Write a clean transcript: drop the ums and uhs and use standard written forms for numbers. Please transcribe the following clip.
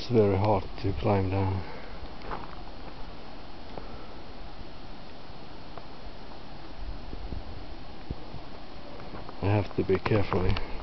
very hard to climb down. I have to be careful.